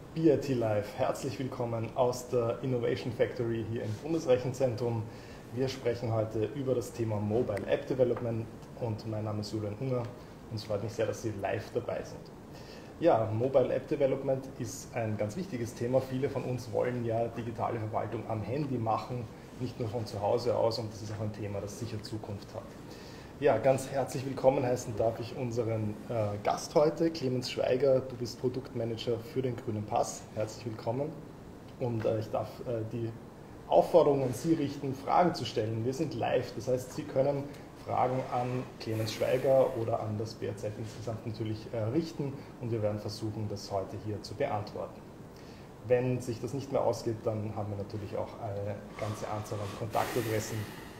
BIT Live, herzlich willkommen aus der Innovation Factory hier im Bundesrechenzentrum. Wir sprechen heute über das Thema Mobile App Development und mein Name ist Julian Hunger und es freut mich sehr, dass Sie live dabei sind. Ja, Mobile App Development ist ein ganz wichtiges Thema. Viele von uns wollen ja digitale Verwaltung am Handy machen, nicht nur von zu Hause aus, und das ist auch ein Thema, das sicher Zukunft hat. Ja, ganz herzlich willkommen heißen darf ich unseren Gast heute, Clemens Schweiger. Du bist Produktmanager für den Grünen Pass. Herzlich willkommen. Und ich darf die Aufforderung an Sie richten, Fragen zu stellen. Wir sind live, das heißt, Sie können Fragen an Clemens Schweiger oder an das BRZ insgesamt natürlich richten und wir werden versuchen, das heute hier zu beantworten. Wenn sich das nicht mehr ausgeht, dann haben wir natürlich auch eine ganze Anzahl an Kontaktadressen,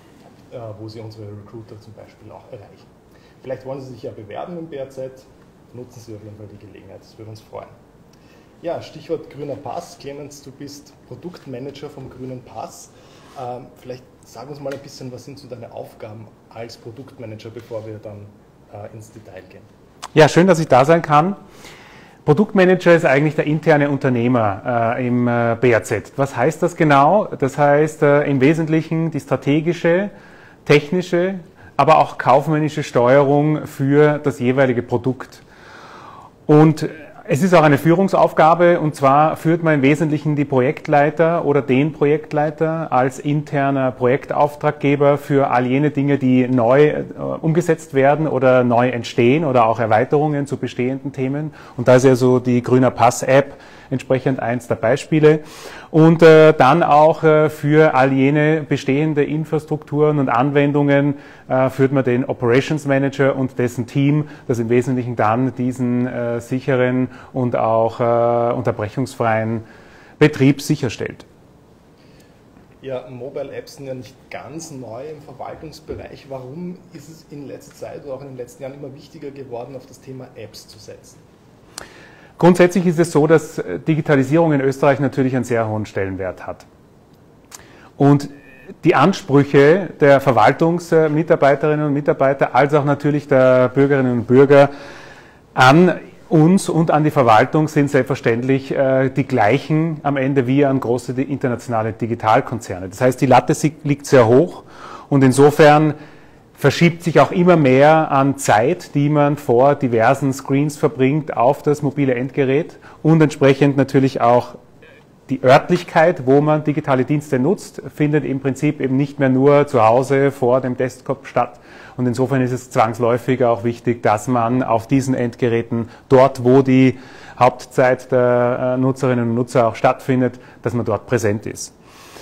wo Sie unsere Recruiter zum Beispiel auch erreichen. Vielleicht wollen Sie sich ja bewerben im BRZ, nutzen Sie auf jeden Fall die Gelegenheit, das würde uns freuen. Ja, Stichwort Grüner Pass. Clemens, du bist Produktmanager vom Grünen Pass. Vielleicht sag uns mal ein bisschen, was sind so deine Aufgaben als Produktmanager, bevor wir dann ins Detail gehen. Ja, schön, dass ich da sein kann. Produktmanager ist eigentlich der interne Unternehmer im BRZ. Was heißt das genau? Das heißt im Wesentlichen die strategische, technische, aber auch kaufmännische Steuerung für das jeweilige Produkt. Und es ist auch eine Führungsaufgabe, und zwar führt man im Wesentlichen die Projektleiter oder den Projektleiter als interner Projektauftraggeber für all jene Dinge, die neu umgesetzt werden oder neu entstehen oder auch Erweiterungen zu bestehenden Themen. Und da ist ja so die Grüner Pass App entsprechend eins der Beispiele. Und dann auch für all jene bestehende Infrastrukturen und Anwendungen führt man den Operations Manager und dessen Team, das im Wesentlichen dann diesen sicheren und auch unterbrechungsfreien Betrieb sicherstellt. Ja, Mobile Apps sind ja nicht ganz neu im Verwaltungsbereich. Warum ist es in letzter Zeit oder auch in den letzten Jahren immer wichtiger geworden, auf das Thema Apps zu setzen? Grundsätzlich ist es so, dass Digitalisierung in Österreich natürlich einen sehr hohen Stellenwert hat. Und die Ansprüche der Verwaltungsmitarbeiterinnen und Mitarbeiter, als auch natürlich der Bürgerinnen und Bürger an uns und an die Verwaltung sind selbstverständlich die gleichen am Ende wie an große internationale Digitalkonzerne. Das heißt, die Latte liegt sehr hoch und insofern verschiebt sich auch immer mehr an Zeit, die man vor diversen Screens verbringt auf das mobile Endgerät und entsprechend natürlich auch die Örtlichkeit, wo man digitale Dienste nutzt, findet im Prinzip eben nicht mehr nur zu Hause vor dem Desktop statt. Und insofern ist es zwangsläufig auch wichtig, dass man auf diesen Endgeräten, dort wo die Hauptzeit der Nutzerinnen und Nutzer auch stattfindet, dass man dort präsent ist.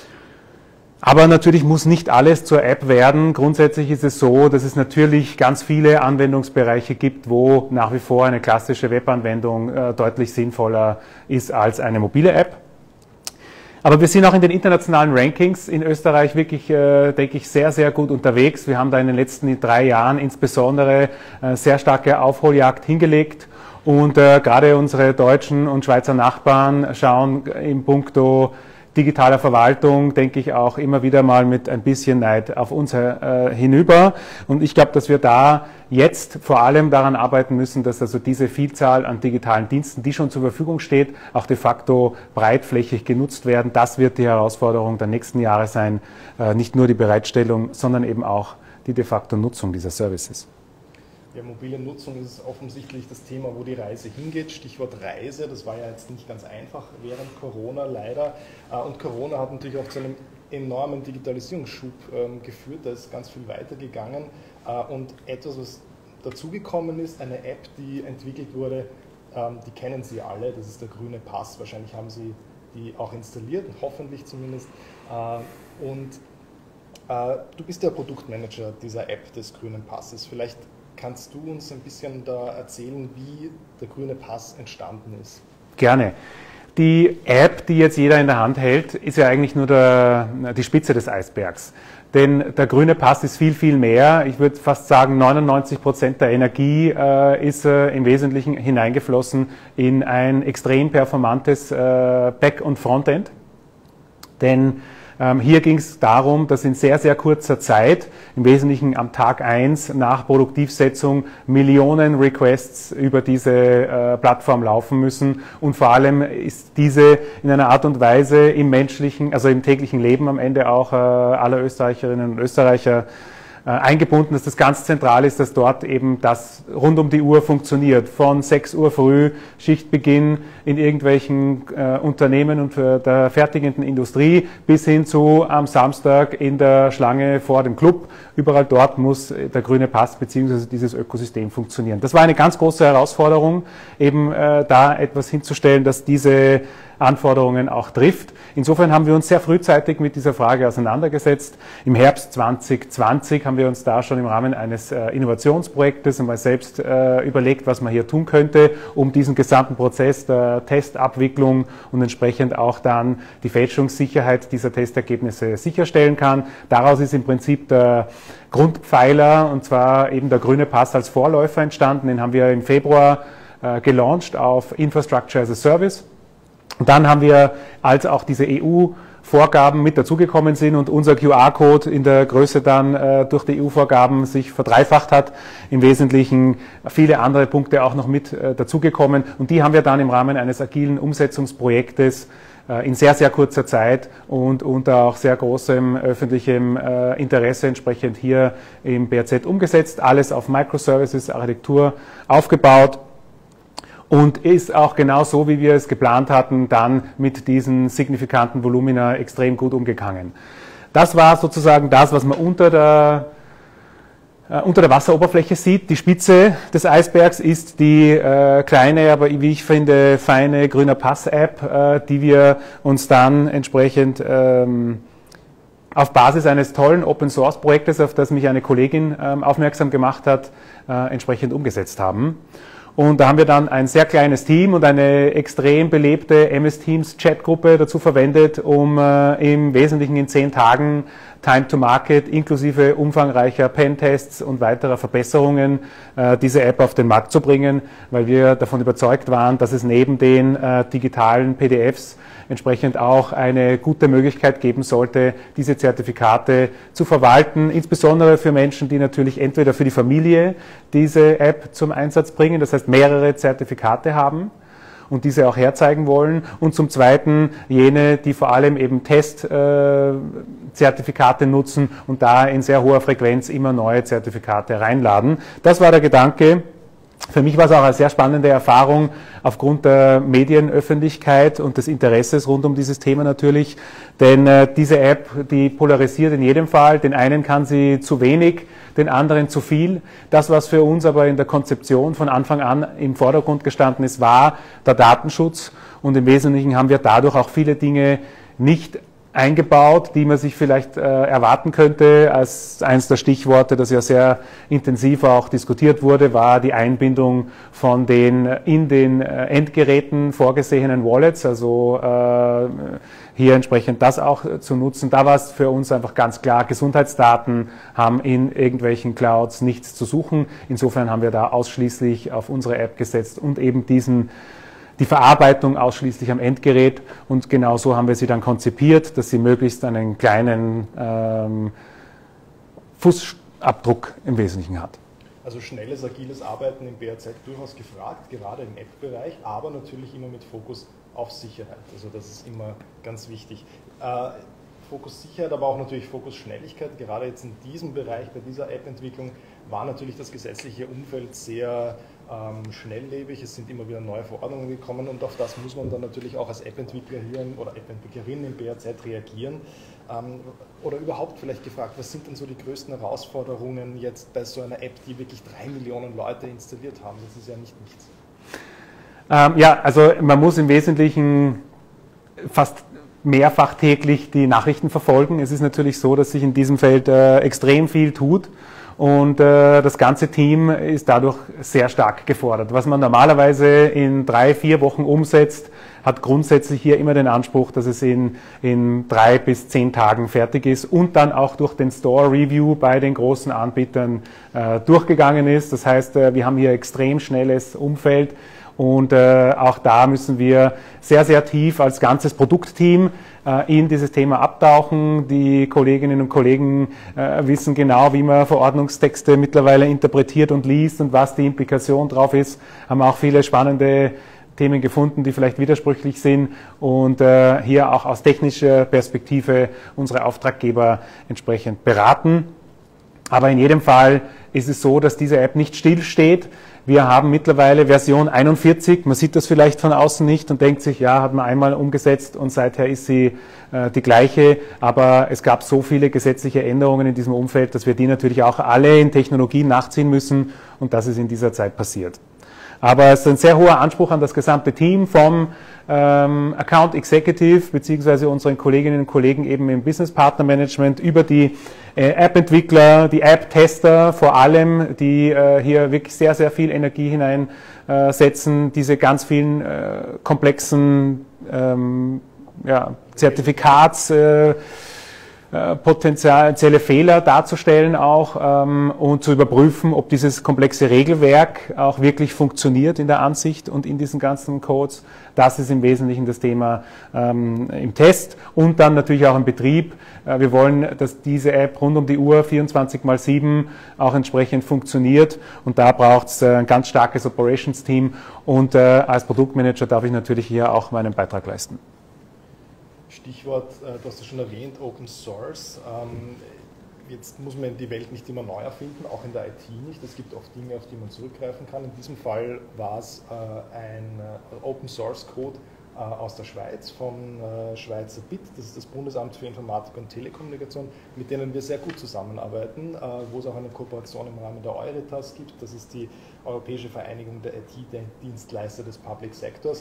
Aber natürlich muss nicht alles zur App werden. Grundsätzlich ist es so, dass es natürlich ganz viele Anwendungsbereiche gibt, wo nach wie vor eine klassische Webanwendung deutlich sinnvoller ist als eine mobile App. Aber wir sind auch in den internationalen Rankings in Österreich wirklich, denke ich, sehr, sehr gut unterwegs. Wir haben da in den letzten 3 Jahren insbesondere sehr starke Aufholjagd hingelegt. Und gerade unsere deutschen und Schweizer Nachbarn schauen in puncto digitaler Verwaltung, denke ich, auch immer wieder mal mit ein bisschen Neid auf uns hinüber. Und ich glaube, dass wir da jetzt vor allem daran arbeiten müssen, dass also diese Vielzahl an digitalen Diensten, die schon zur Verfügung steht, auch de facto breitflächig genutzt werden. Das wird die Herausforderung der nächsten Jahre sein. Nicht nur die Bereitstellung, sondern eben auch die de facto Nutzung dieser Services. Ja, mobile Nutzung ist offensichtlich das Thema, wo die Reise hingeht. Stichwort Reise, das war ja jetzt nicht ganz einfach während Corona leider. Und Corona hat natürlich auch zu einem enormen Digitalisierungsschub geführt, da ist ganz viel weitergegangen. Und etwas, was dazugekommen ist, eine App, die entwickelt wurde, die kennen Sie alle, das ist der Grüne Pass. Wahrscheinlich haben Sie die auch installiert, hoffentlich zumindest. Du bist der Produktmanager dieser App des Grünen Passes. Vielleicht kannst du uns ein bisschen da erzählen, wie der Grüne Pass entstanden ist? Gerne. Die App, die jetzt jeder in der Hand hält, ist ja eigentlich nur die Spitze des Eisbergs. Denn der Grüne Pass ist viel, viel mehr. Ich würde fast sagen, 99% der Energie ist im Wesentlichen hineingeflossen in ein extrem performantes Back- und Frontend. Denn Hier ging es darum, dass in sehr, sehr kurzer Zeit, im Wesentlichen am Tag 1 nach Produktivsetzung, Millionen Requests über diese Plattform laufen müssen und vor allem ist diese in einer Art und Weise im menschlichen, also im täglichen Leben am Ende auch aller Österreicherinnen und Österreicher eingebunden, dass das ganz zentral ist, dass dort eben das rund um die Uhr funktioniert. Von 6 Uhr früh, Schichtbeginn in irgendwelchen Unternehmen und der fertigenden Industrie bis hin zu am Samstag in der Schlange vor dem Club. Überall dort muss der grüne Pass bzw. dieses Ökosystem funktionieren. Das war eine ganz große Herausforderung, eben da etwas hinzustellen, dass diese Anforderungen auch trifft. Insofern haben wir uns sehr frühzeitig mit dieser Frage auseinandergesetzt. Im Herbst 2020 haben wir uns da schon im Rahmen eines Innovationsprojektes einmal selbst überlegt, was man hier tun könnte, um diesen gesamten Prozess der Testabwicklung und entsprechend auch dann die Fälschungssicherheit dieser Testergebnisse sicherstellen kann. Daraus ist im Prinzip der Grundpfeiler, und zwar eben der grüne Pass als Vorläufer entstanden. Den haben wir im Februar gelauncht auf Infrastructure as a Service. Und dann haben wir, als auch diese EU-Vorgaben mit dazugekommen sind und unser QR-Code in der Größe dann durch die EU-Vorgaben sich verdreifacht hat, im Wesentlichen viele andere Punkte auch noch mit dazugekommen. Und die haben wir dann im Rahmen eines agilen Umsetzungsprojektes in sehr, sehr kurzer Zeit und unter auch sehr großem öffentlichem Interesse entsprechend hier im BRZ umgesetzt. Alles auf Microservices-Architektur aufgebaut. Und ist auch genau so, wie wir es geplant hatten, dann mit diesen signifikanten Volumina extrem gut umgegangen. Das war sozusagen das, was man unter der Wasseroberfläche sieht. Die Spitze des Eisbergs ist die kleine, aber wie ich finde, feine grüner Pass-App, die wir uns dann entsprechend auf Basis eines tollen Open-Source-Projektes, auf das mich eine Kollegin aufmerksam gemacht hat, entsprechend umgesetzt haben. Und da haben wir dann ein sehr kleines Team und eine extrem belebte MS Teams Chatgruppe dazu verwendet, um im Wesentlichen in 10 Tagen Time to Market inklusive umfangreicher Pentests und weiterer Verbesserungen diese App auf den Markt zu bringen, weil wir davon überzeugt waren, dass es neben den digitalen PDFs entsprechend auch eine gute Möglichkeit geben sollte, diese Zertifikate zu verwalten, insbesondere für Menschen, die natürlich entweder für die Familie diese App zum Einsatz bringen, das heißt mehrere Zertifikate haben und diese auch herzeigen wollen, und zum Zweiten jene, die vor allem eben Testzertifikate nutzen und da in sehr hoher Frequenz immer neue Zertifikate reinladen. Das war der Gedanke. Für mich war es auch eine sehr spannende Erfahrung aufgrund der Medienöffentlichkeit und des Interesses rund um dieses Thema natürlich, denn diese App, die polarisiert in jedem Fall. Den einen kann sie zu wenig, den anderen zu viel. Das, was für uns aber in der Konzeption von Anfang an im Vordergrund gestanden ist, war der Datenschutz, und im Wesentlichen haben wir dadurch auch viele Dinge nicht eingebaut, die man sich vielleicht erwarten könnte. Als eines der Stichworte, das ja sehr intensiv auch diskutiert wurde, war die Einbindung von den in den Endgeräten vorgesehenen Wallets, also hier entsprechend das auch zu nutzen. Da war es für uns einfach ganz klar, Gesundheitsdaten haben in irgendwelchen Clouds nichts zu suchen. Insofern haben wir da ausschließlich auf unsere App gesetzt und eben die Verarbeitung ausschließlich am Endgerät, und genau so haben wir sie dann konzipiert, dass sie möglichst einen kleinen Fußabdruck im Wesentlichen hat. Also schnelles, agiles Arbeiten im BRZ durchaus gefragt, gerade im App-Bereich, aber natürlich immer mit Fokus auf Sicherheit. Also das ist immer ganz wichtig. Fokus Sicherheit, aber auch natürlich Fokus Schnelligkeit. Gerade jetzt in diesem Bereich, bei dieser App-Entwicklung, war natürlich das gesetzliche Umfeld sehr schnelllebig. Es sind immer wieder neue Verordnungen gekommen, und auf das muss man dann natürlich auch als App-Entwickler hier oder App-Entwicklerin im BRZ reagieren. Oder überhaupt vielleicht gefragt, was sind denn so die größten Herausforderungen jetzt bei so einer App, die wirklich 3 Millionen Leute installiert haben? Das ist ja nicht nichts. Ja, also man muss im Wesentlichen fast mehrfach täglich die Nachrichten verfolgen. Es ist natürlich so, dass sich in diesem Feld extrem viel tut. Und das ganze Team ist dadurch sehr stark gefordert. Was man normalerweise in 3-4 Wochen umsetzt, hat grundsätzlich hier immer den Anspruch, dass es in 3 bis 10 Tagen fertig ist und dann auch durch den Store Review bei den großen Anbietern durchgegangen ist. Das heißt, wir haben hier extrem schnelles Umfeld Und auch da müssen wir sehr, sehr tief als ganzes Produktteam in dieses Thema abtauchen. Die Kolleginnen und Kollegen wissen genau, wie man Verordnungstexte mittlerweile interpretiert und liest und was die Implikation drauf ist. Haben auch viele spannende Themen gefunden, die vielleicht widersprüchlich sind und hier auch aus technischer Perspektive unsere Auftraggeber entsprechend beraten. Aber in jedem Fall ist es so, dass diese App nicht stillsteht. Wir haben mittlerweile Version 41, man sieht das vielleicht von außen nicht und denkt sich, ja, hat man einmal umgesetzt und seither ist sie die gleiche, aber es gab so viele gesetzliche Änderungen in diesem Umfeld, dass wir die natürlich auch alle in Technologien nachziehen müssen und das ist in dieser Zeit passiert. Aber es ist ein sehr hoher Anspruch an das gesamte Team vom Account Executive beziehungsweise unseren Kolleginnen und Kollegen eben im Business Partner Management über die App-Entwickler, die App-Tester vor allem, die hier wirklich sehr, sehr viel Energie hineinsetzen, diese ganz vielen komplexen Zertifikats potenzielle Fehler darzustellen auch und zu überprüfen, ob dieses komplexe Regelwerk auch wirklich funktioniert in der Ansicht und in diesen ganzen Codes. Das ist im Wesentlichen das Thema im Test und dann natürlich auch im Betrieb. Wir wollen, dass diese App rund um die Uhr 24/7 auch entsprechend funktioniert und da braucht es ein ganz starkes Operations-Team und als Produktmanager darf ich natürlich hier auch meinen Beitrag leisten. Stichwort, du hast es schon erwähnt, Open Source. Jetzt muss man die Welt nicht immer neu erfinden, auch in der IT nicht. Es gibt oft Dinge, auf die man zurückgreifen kann. In diesem Fall war es ein Open Source Code aus der Schweiz, vom Schweizer BIT, das ist das Bundesamt für Informatik und Telekommunikation, mit denen wir sehr gut zusammenarbeiten, wo es auch eine Kooperation im Rahmen der Euritas gibt. Das ist die Europäische Vereinigung der IT-Dienstleister des Public Sectors.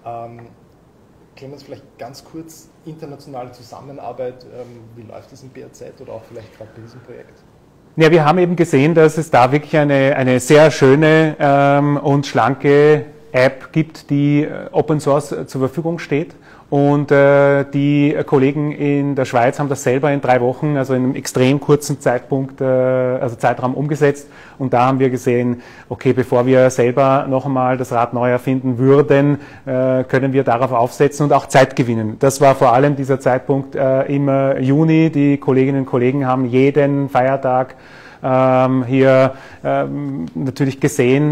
Clemens, vielleicht ganz kurz, internationale Zusammenarbeit, wie läuft das im BAZ oder auch vielleicht gerade bei diesem Projekt? Ja, wir haben eben gesehen, dass es da wirklich eine sehr schöne und schlanke App gibt, die Open Source zur Verfügung steht. Und die Kollegen in der Schweiz haben das selber in 3 Wochen, also in einem extrem kurzen Zeitraum umgesetzt. Und da haben wir gesehen, okay, bevor wir selber noch einmal das Rad neu erfinden würden, können wir darauf aufsetzen und auch Zeit gewinnen. Das war vor allem dieser Zeitpunkt im Juni. Die Kolleginnen und Kollegen haben jeden Feiertag hier natürlich gesehen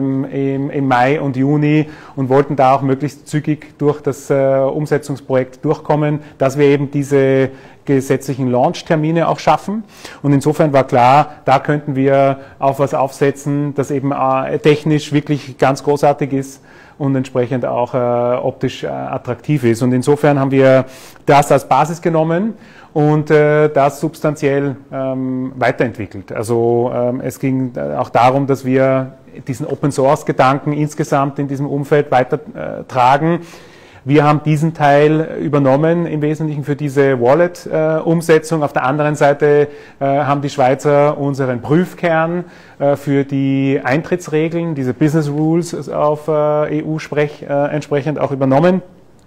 im Mai und Juni und wollten da auch möglichst zügig durch das Umsetzungsprojekt durchkommen, dass wir eben diese gesetzlichen Launch-Termine auch schaffen. Und insofern war klar, da könnten wir auf was aufsetzen, das eben technisch wirklich ganz großartig ist und entsprechend auch optisch attraktiv ist. Und insofern haben wir das als Basis genommen und das substanziell weiterentwickelt. Also es ging auch darum, dass wir diesen Open-Source-Gedanken insgesamt in diesem Umfeld weitertragen. Wir haben diesen Teil übernommen, im Wesentlichen für diese Wallet-Umsetzung. Auf der anderen Seite haben die Schweizer unseren Prüfkern für die Eintrittsregeln, diese Business Rules auf EU-Sprech entsprechend auch übernommen.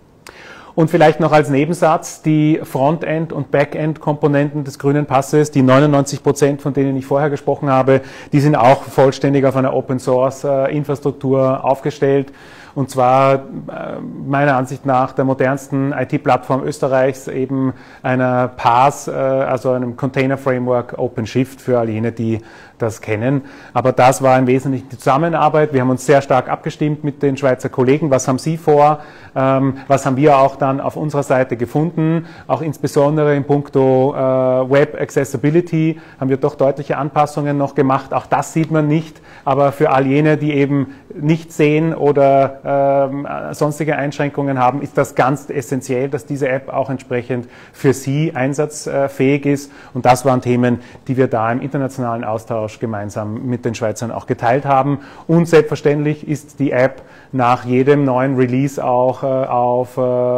Und vielleicht noch als Nebensatz, die Frontend- und Backend-Komponenten des grünen Passes, die 99%, von denen ich vorher gesprochen habe, die sind auch vollständig auf einer Open-Source-Infrastruktur aufgestellt. Und zwar meiner Ansicht nach der modernsten IT-Plattform Österreichs, eben einer PaaS, also einem Container-Framework OpenShift für all jene, die das kennen. Aber das war im Wesentlichen die Zusammenarbeit. Wir haben uns sehr stark abgestimmt mit den Schweizer Kollegen. Was haben sie vor? Was haben wir auch dann auf unserer Seite gefunden? Auch insbesondere in puncto Web Accessibility haben wir doch deutliche Anpassungen noch gemacht. Auch das sieht man nicht. Aber für all jene, die eben nicht sehen oder sonstige Einschränkungen haben, ist das ganz essentiell, dass diese App auch entsprechend für sie einsatzfähig ist. Und das waren Themen, die wir da im internationalen Austausch gemeinsam mit den Schweizern auch geteilt haben. Und selbstverständlich ist die App nach jedem neuen Release auch auf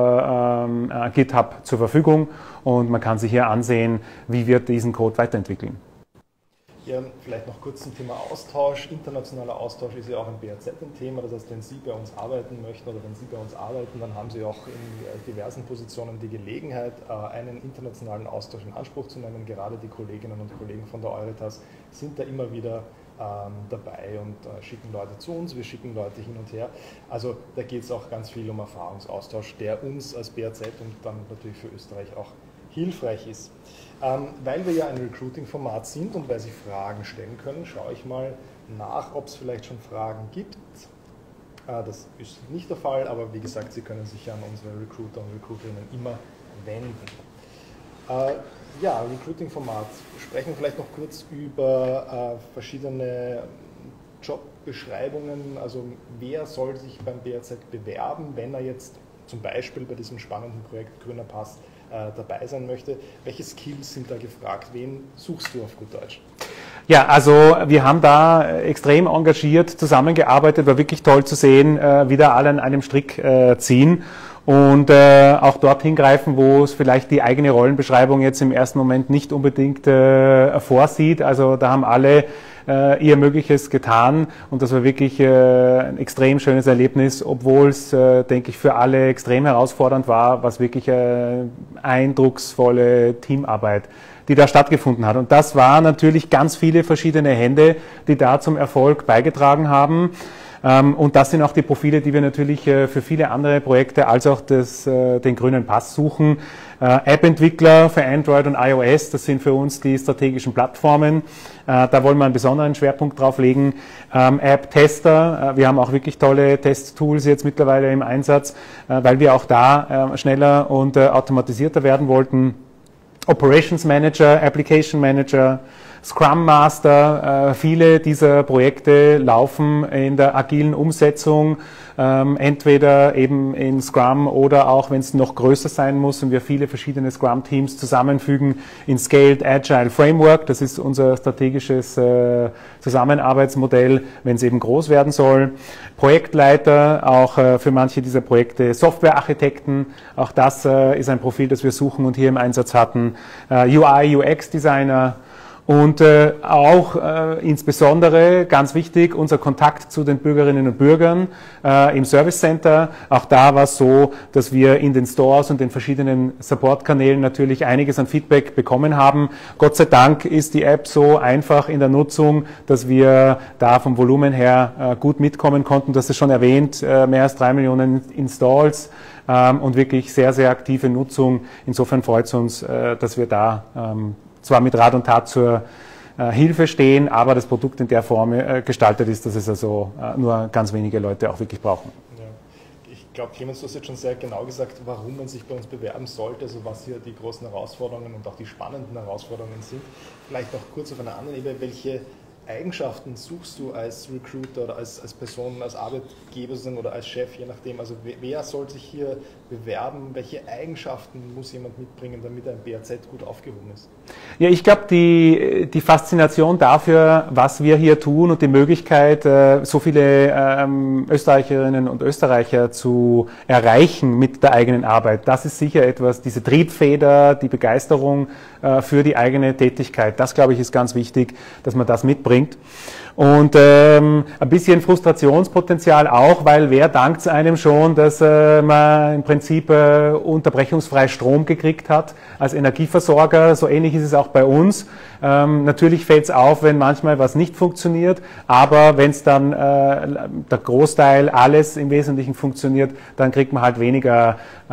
GitHub zur Verfügung. Und man kann sich hier ansehen, wie wir diesen Code weiterentwickeln. Ja, vielleicht noch kurz zum Thema Austausch. Internationaler Austausch ist ja auch im BAZ ein Thema. Das heißt, wenn Sie bei uns arbeiten möchten oder wenn Sie bei uns arbeiten, dann haben Sie auch in diversen Positionen die Gelegenheit, einen internationalen Austausch in Anspruch zu nehmen. Gerade die Kolleginnen und Kollegen von der Euritas sind da immer wieder dabei und schicken Leute zu uns, wir schicken Leute hin und her. Also da geht es auch ganz viel um Erfahrungsaustausch, der uns als BAZ und dann natürlich für Österreich auch hilfreich ist. Weil wir ja ein Recruiting-Format sind und weil Sie Fragen stellen können, schaue ich mal nach, ob es vielleicht schon Fragen gibt. Das ist nicht der Fall, aber wie gesagt, Sie können sich an unsere Recruiter und Recruiterinnen immer wenden. Ja, Recruiting-Format. Wir sprechen vielleicht noch kurz über verschiedene Jobbeschreibungen. Also wer soll sich beim BAZ bewerben, wenn er jetzt zum Beispiel bei diesem spannenden Projekt Grüner Pass dabei sein möchte? Welche Skills sind da gefragt? Wen suchst du auf gut Deutsch? Ja, also wir haben da extrem engagiert zusammengearbeitet, war wirklich toll zu sehen, wie da alle an einem Strick ziehen und auch dorthin greifen, wo es vielleicht die eigene Rollenbeschreibung jetzt im ersten Moment nicht unbedingt vorsieht. Also da haben alle ihr Mögliches getan und das war wirklich ein extrem schönes Erlebnis, obwohl es, denke ich, für alle extrem herausfordernd war, was wirklich eindrucksvolle Teamarbeit, die da stattgefunden hat. Und das waren natürlich ganz viele verschiedene Hände, die da zum Erfolg beigetragen haben. Und das sind auch die Profile, die wir natürlich für viele andere Projekte als auch den grünen Pass suchen. App-Entwickler für Android und iOS, das sind für uns die strategischen Plattformen. Da wollen wir einen besonderen Schwerpunkt drauf legen. App-Tester, wir haben auch wirklich tolle Testtools jetzt mittlerweile im Einsatz, weil wir auch da schneller und automatisierter werden wollten. Operations Manager, Application Manager, Scrum Master, viele dieser Projekte laufen in der agilen Umsetzung, entweder eben in Scrum oder auch, wenn es noch größer sein muss und wir viele verschiedene Scrum-Teams zusammenfügen, in Scaled Agile Framework. Das ist unser strategisches Zusammenarbeitsmodell, wenn es eben groß werden soll. Projektleiter, auch für manche dieser Projekte Softwarearchitekten. Auch das ist ein Profil, das wir suchen und hier im Einsatz hatten. UI, UX-Designer. Und auch insbesondere, ganz wichtig, unser Kontakt zu den Bürgerinnen und Bürgern im Service Center. Auch da war es so, dass wir in den Stores und den verschiedenen Support-Kanälen natürlich einiges an Feedback bekommen haben. Gott sei Dank ist die App so einfach in der Nutzung, dass wir da vom Volumen her gut mitkommen konnten. Du hast es schon erwähnt, mehr als 3 Millionen Installs und wirklich sehr, sehr aktive Nutzung. Insofern freut es uns, dass wir da zwar mit Rat und Tat zur Hilfe stehen, aber das Produkt in der Form gestaltet ist, dass es also nur ganz wenige Leute auch wirklich brauchen. Ja. Ich glaube, Clemens, du hast jetzt schon sehr genau gesagt, warum man sich bei uns bewerben sollte, also was hier die großen Herausforderungen und auch die spannenden Herausforderungen sind. Vielleicht noch kurz auf einer anderen Ebene, welche Eigenschaften suchst du als Recruiter oder als Person, als Arbeitgeber oder als Chef, je nachdem? Also wer soll sich hier bewerben? Welche Eigenschaften muss jemand mitbringen, damit ein BAZ gut aufgehoben ist? Ja, ich glaube, die Faszination dafür, was wir hier tun und die Möglichkeit, so viele Österreicherinnen und Österreicher zu erreichen mit der eigenen Arbeit, das ist sicher etwas, diese Triebfeder, die Begeisterung für die eigene Tätigkeit, das, glaube ich, ist ganz wichtig, dass man das mitbringt. Und ein bisschen Frustrationspotenzial auch, weil wer dankt es einem schon, dass man im Prinzip unterbrechungsfrei Strom gekriegt hat als Energieversorger. So ähnlich ist es auch bei uns. Natürlich fällt es auf, wenn manchmal was nicht funktioniert, aber wenn es dann der Großteil, alles im Wesentlichen funktioniert, dann kriegt man halt weniger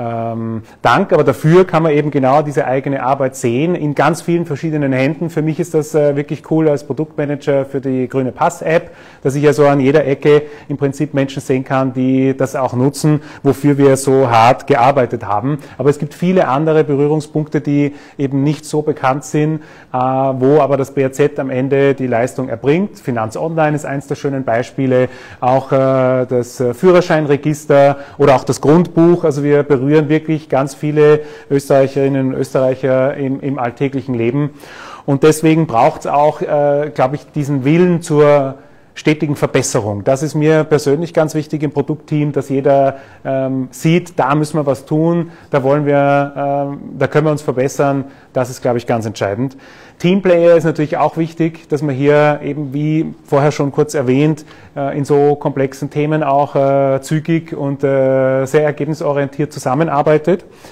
Dank. Aber dafür kann man eben genau diese eigene Arbeit sehen in ganz vielen verschiedenen Händen. Für mich ist das wirklich cool als Produktmanager für die Grüne Pass-App, dass ich also an jeder Ecke im Prinzip Menschen sehen kann, die das auch nutzen, wofür wir so hart gearbeitet haben. Aber es gibt viele andere Berührungspunkte, die eben nicht so bekannt sind, wo aber das BAZ am Ende die Leistung erbringt. Finanz Online ist eins der schönen Beispiele, auch das Führerscheinregister oder auch das Grundbuch. Also wir berühren wirklich ganz viele Österreicherinnen und Österreicher im alltäglichen Leben. Und deswegen braucht es auch, glaube ich, diesen Willen zur stetigen Verbesserung. Das ist mir persönlich ganz wichtig im Produktteam, dass jeder sieht, da müssen wir was tun, da wollen wir, da können wir uns verbessern. Das ist, glaube ich, ganz entscheidend. Teamplayer ist natürlich auch wichtig, dass man hier eben, wie vorher schon kurz erwähnt, in so komplexen Themen auch zügig und sehr ergebnisorientiert zusammenarbeitet.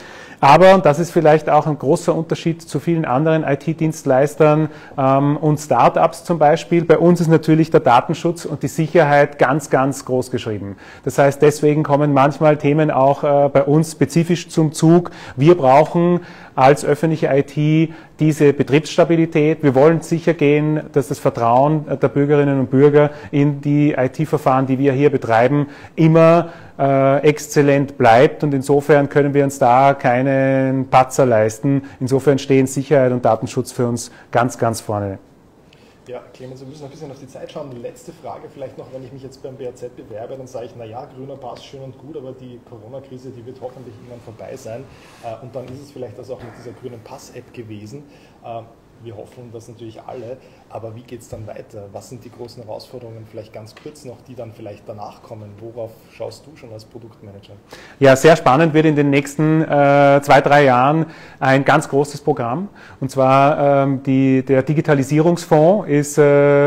Aber das ist vielleicht auch ein großer Unterschied zu vielen anderen IT-Dienstleistern und Startups zum Beispiel. Bei uns ist natürlich der Datenschutz und die Sicherheit ganz, ganz groß geschrieben. Das heißt, deswegen kommen manchmal Themen auch bei uns spezifisch zum Zug. Wir brauchen als öffentliche IT diese Betriebsstabilität. Wir wollen sicher gehen, dass das Vertrauen der Bürgerinnen und Bürger in die IT-Verfahren, die wir hier betreiben, immer exzellent bleibt, und insofern können wir uns da keinen Patzer leisten. Insofern stehen Sicherheit und Datenschutz für uns ganz, ganz vorne. Ja, Clemens, wir müssen ein bisschen auf die Zeit schauen. Letzte Frage vielleicht noch, wenn ich mich jetzt beim BAZ bewerbe, dann sage ich, naja, grüner Pass, schön und gut, aber die Corona-Krise, die wird hoffentlich irgendwann vorbei sein. Und dann ist es vielleicht das auch mit dieser grünen Pass-App gewesen. Wir hoffen das natürlich alle, aber wie geht es dann weiter? Was sind die großen Herausforderungen, vielleicht ganz kurz noch, die dann vielleicht danach kommen? Worauf schaust du schon als Produktmanager? Ja, sehr spannend wird in den nächsten 2-3 Jahren ein ganz großes Programm. Und zwar der Digitalisierungsfonds ist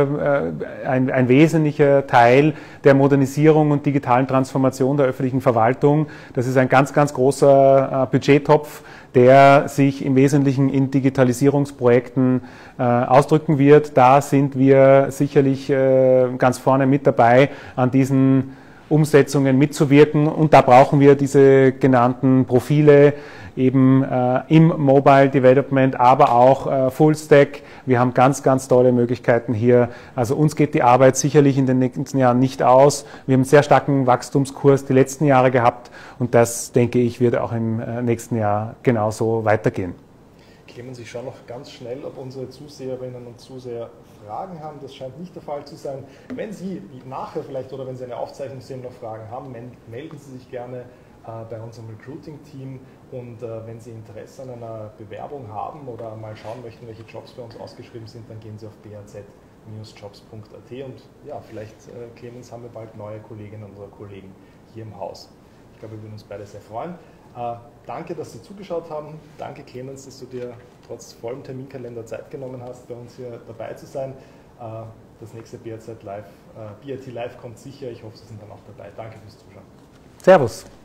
ein wesentlicher Teil der Modernisierung und digitalen Transformation der öffentlichen Verwaltung. Das ist ein ganz, ganz großer Budgettopf, der sich im Wesentlichen in Digitalisierungsprojekten ausdrücken wird. Da sind wir sicherlich ganz vorne mit dabei, an diesen Umsetzungen mitzuwirken, und da brauchen wir diese genannten Profile eben im Mobile Development, aber auch Fullstack. Wir haben ganz, ganz tolle Möglichkeiten hier. Also uns geht die Arbeit sicherlich in den nächsten Jahren nicht aus. Wir haben einen sehr starken Wachstumskurs die letzten Jahre gehabt, und das, denke ich, wird auch im nächsten Jahr genauso weitergehen. Clemens, ich schaue noch ganz schnell, ob unsere Zuseherinnen und Zuseher Fragen haben. Das scheint nicht der Fall zu sein. Wenn Sie nachher vielleicht oder wenn Sie eine Aufzeichnung sehen, noch Fragen haben, melden Sie sich gerne bei unserem Recruiting-Team, und wenn Sie Interesse an einer Bewerbung haben oder mal schauen möchten, welche Jobs bei uns ausgeschrieben sind, dann gehen Sie auf baz-jobs.at, und ja, vielleicht, Clemens, haben wir bald neue Kolleginnen und Kollegen hier im Haus. Ich glaube, wir würden uns beide sehr freuen. Danke, dass Sie zugeschaut haben. Danke, Clemens, dass du dir trotz vollem Terminkalender Zeit genommen hast, bei uns hier dabei zu sein. Das nächste BAT Live kommt sicher. Ich hoffe, Sie sind dann auch dabei. Danke fürs Zuschauen. Servus.